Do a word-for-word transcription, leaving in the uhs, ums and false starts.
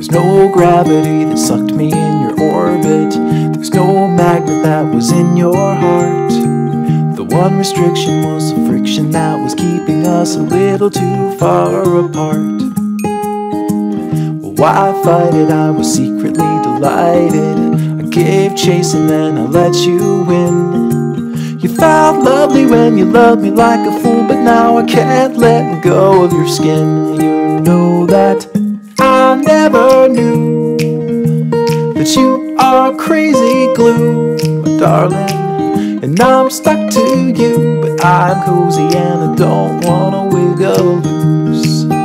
There's no gravity that sucked me in your orbit. There's no magnet that was in your heart. The one restriction was the friction that was keeping us a little too far apart. Well, why fight it? I was secretly delighted. I gave chase and then I let you win. You felt lovely when you loved me like a fool, but now I can't let go of your skin. You know that I never knew that you are crazy glue, my darling, and I'm stuck to you. But I'm cozy and I don't wanna wiggle loose.